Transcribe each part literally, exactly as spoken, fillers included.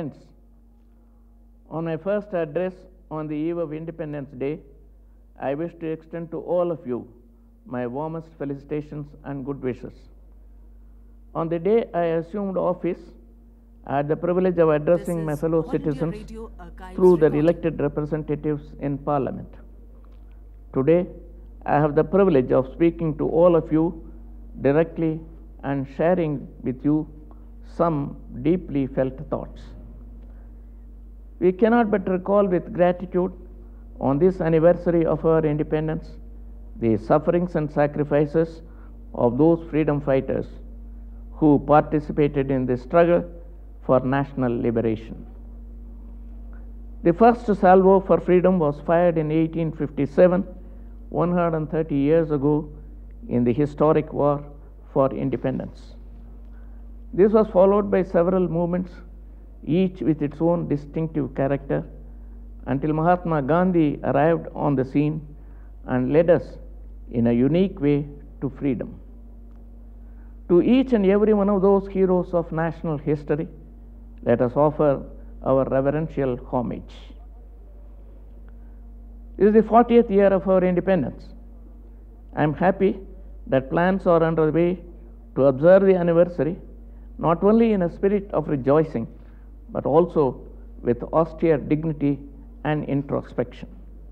Friends, on my first address on the eve of Independence Day, I wish to extend to all of you my warmest felicitations and good wishes. On the day I assumed office, I had the privilege of addressing my fellow citizens through their elected representatives in Parliament. Today, I have the privilege of speaking to all of you directly and sharing with you some deeply felt thoughts. We cannot but recall with gratitude on this anniversary of our independence the sufferings and sacrifices of those freedom fighters who participated in the struggle for national liberation. The first salvo for freedom was fired in eighteen fifty-seven, one hundred thirty years ago, in the historic war for independence. This was followed by several movements, each with its own distinctive character, until Mahatma Gandhi arrived on the scene and led us in a unique way to freedom. To each and every one of those heroes of national history, let us offer our reverential homage. This is the fortieth year of our independence. I am happy that plans are underway to observe the anniversary not only in a spirit of rejoicing, but also with austere dignity and introspection.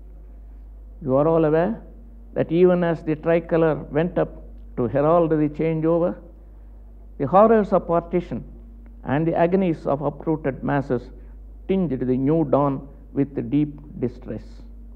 You are all aware that even as the tricolor went up to herald the changeover, the horrors of partition and the agonies of uprooted masses tinged the new dawn with deep distress.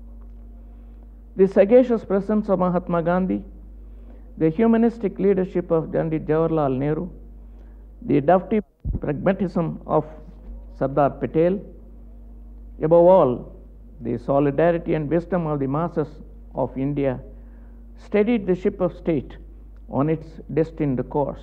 The sagacious presence of Mahatma Gandhi, the humanistic leadership of Pandit Jawaharlal Nehru, the doughty pragmatism of Sardar Patel, above all, the solidarity and wisdom of the masses of India steadied the ship of state on its destined course.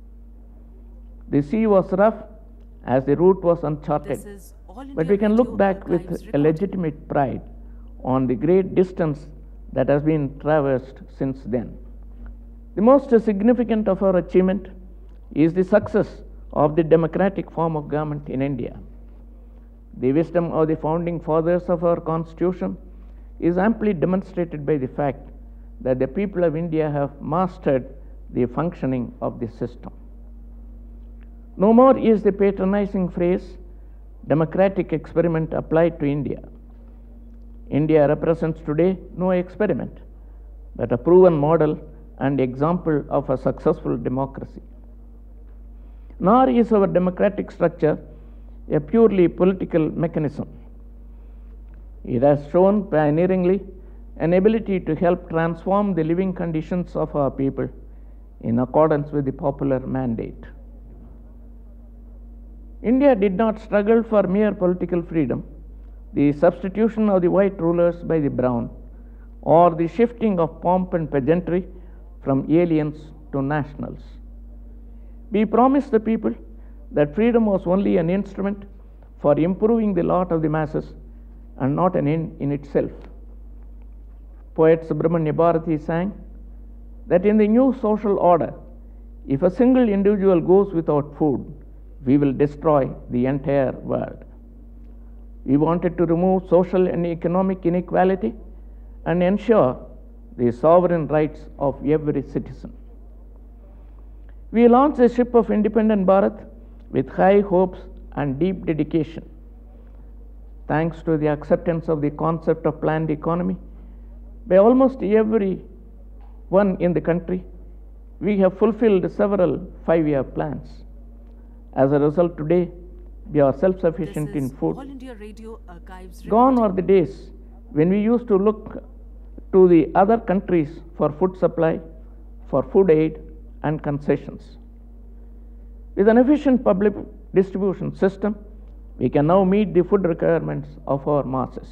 The sea was rough as the route was uncharted, but we can look back with a legitimate pride on the great distance that has been traversed since then. The most significant of our achievement is the success of the democratic form of government in India. The wisdom of the founding fathers of our constitution is amply demonstrated by the fact that the people of India have mastered the functioning of the system. No more is the patronizing phrase democratic experiment applied to India. India represents today no experiment, but a proven model and example of a successful democracy. Nor is our democratic structure a purely political mechanism. It has shown pioneeringly an ability to help transform the living conditions of our people in accordance with the popular mandate. India did not struggle for mere political freedom, the substitution of the white rulers by the brown, or the shifting of pomp and pageantry from aliens to nationals. We promised the people that freedom was only an instrument for improving the lot of the masses and not an end in itself. Poet Subramanya Bharati sang that in the new social order, if a single individual goes without food, we will destroy the entire world. We wanted to remove social and economic inequality and ensure the sovereign rights of every citizen. We launched the ship of independent Bharat with high hopes and deep dedication. Thanks to the acceptance of the concept of planned economy by almost everyone in the country, we have fulfilled several five-year plans. As a result, today, we are self-sufficient in food. Gone are the days when we used to look to the other countries for food supply, for food aid and concessions. With an efficient public distribution system, we can now meet the food requirements of our masses.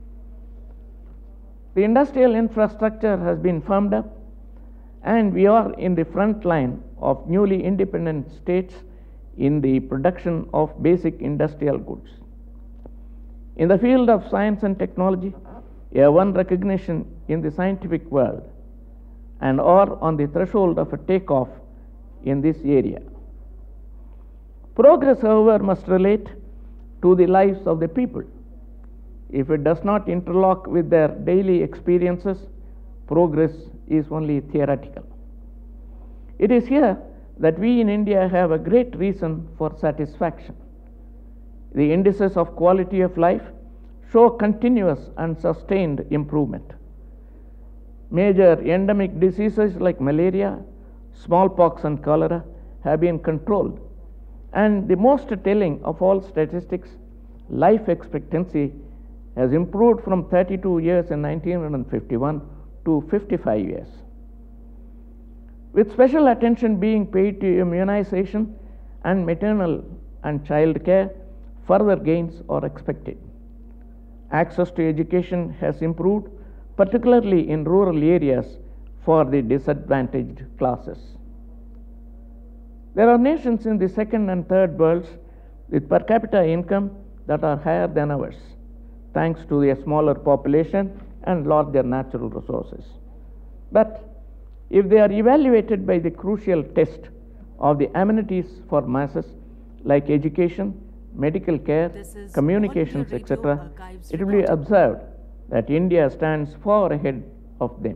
The industrial infrastructure has been firmed up, and we are in the front line of newly independent states in the production of basic industrial goods. In the field of science and technology, we have won recognition in the scientific world and are on the threshold of a takeoff in this area. Progress, however, must relate to the lives of the people. If it does not interlock with their daily experiences, progress is only theoretical. It is here that we in India have a great reason for satisfaction. The indices of quality of life show continuous and sustained improvement. Major endemic diseases like malaria, smallpox, and cholera have been controlled. And the most telling of all statistics, life expectancy has improved from thirty-two years in nineteen fifty-one to fifty-five years. With special attention being paid to immunization and maternal and child care, further gains are expected. Access to education has improved, particularly in rural areas for the disadvantaged classes. There are nations in the second and third worlds with per capita income that are higher than ours, thanks to a smaller population and larger natural resources. But if they are evaluated by the crucial test of the amenities for masses like education, medical care, communications, et cetera, it will be observed that India stands far ahead of them.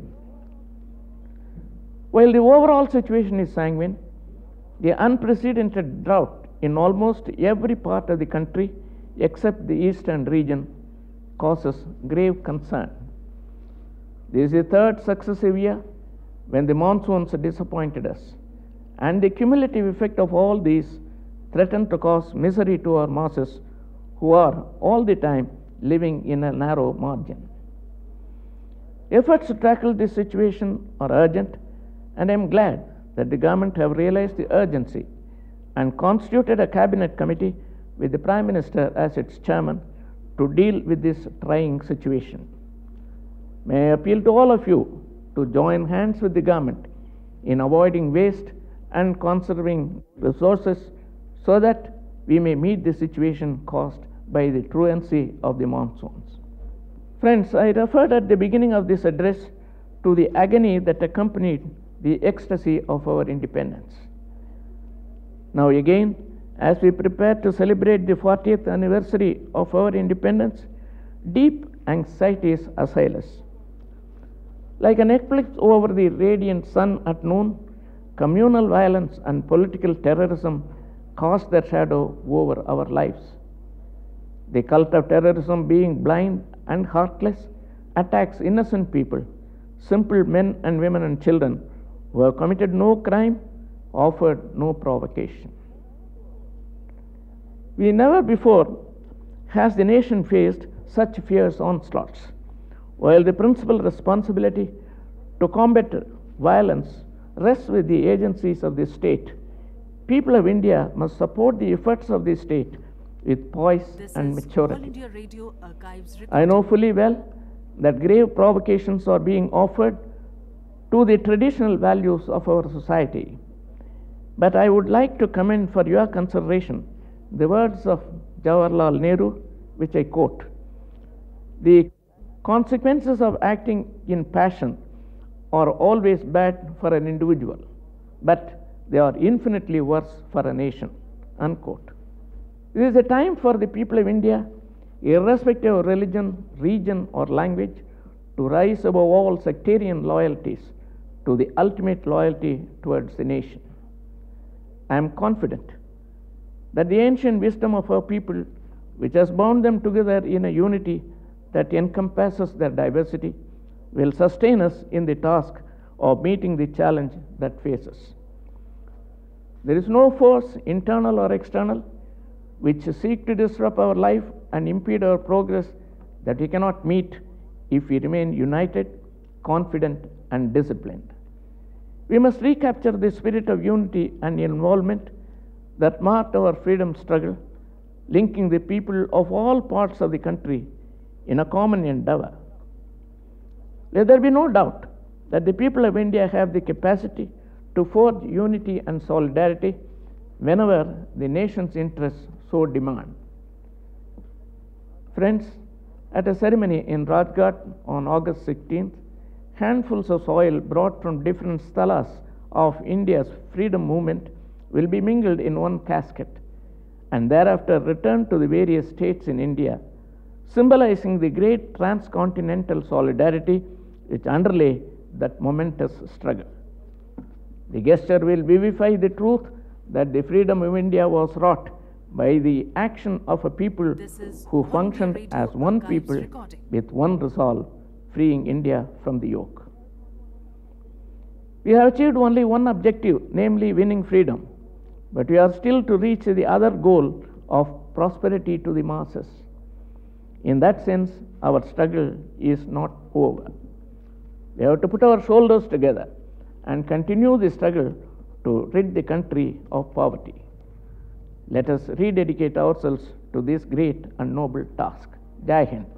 While the overall situation is sanguine, the unprecedented drought in almost every part of the country except the eastern region causes grave concern. This is the third successive year when the monsoons disappointed us, and the cumulative effect of all these threaten to cause misery to our masses who are all the time living in a narrow margin. Efforts to tackle this situation are urgent, and I am glad that the government have realized the urgency and constituted a cabinet committee with the Prime Minister as its chairman to deal with this trying situation. May I appeal to all of you to join hands with the government in avoiding waste and conserving resources so that we may meet the situation caused by the truancy of the monsoons. Friends, I referred at the beginning of this address to the agony that accompanied the ecstasy of our independence. Now again, as we prepare to celebrate the fortieth anniversary of our independence, deep anxieties assail us. Like an eclipse over the radiant sun at noon, communal violence and political terrorism cast their shadow over our lives. The cult of terrorism, being blind and heartless, attacks innocent people, simple men and women and children who have committed no crime, offered no provocation. We never before has the nation faced such fierce onslaughts, while the principal responsibility to combat violence rests with the agencies of the state. People of India must support the efforts of the state with poise this and maturity. Radio I know fully well that grave provocations are being offered to the traditional values of our society. But I would like to commend for your consideration the words of Jawaharlal Nehru, which I quote: "The consequences of acting in passion are always bad for an individual, but they are infinitely worse for a nation." Unquote. It is a time for the people of India, irrespective of religion, region, or language, to rise above all sectarian loyalties to the ultimate loyalty towards the nation. I am confident that the ancient wisdom of our people, which has bound them together in a unity that encompasses their diversity, will sustain us in the task of meeting the challenge that faces. There is no force, internal or external, which seek to disrupt our life and impede our progress that we cannot meet if we remain united, confident, and disciplined. We must recapture the spirit of unity and involvement that marked our freedom struggle, linking the people of all parts of the country in a common endeavor. Let there be no doubt that the people of India have the capacity to forge unity and solidarity whenever the nation's interests so demand. Friends, at a ceremony in Rajghat on August sixteenth, handfuls of soil brought from different sthalas of India's freedom movement will be mingled in one casket, and thereafter returned to the various states in India, symbolizing the great transcontinental solidarity which underlay that momentous struggle. The gesture will vivify the truth that the freedom of India was wrought by the action of a people who functioned as one people with one resolve, freeing India from the yoke. We have achieved only one objective, namely winning freedom, but we are still to reach the other goal of prosperity to the masses. In that sense, our struggle is not over. We have to put our shoulders together and continue the struggle to rid the country of poverty. Let us rededicate ourselves to this great and noble task. Jai Hind.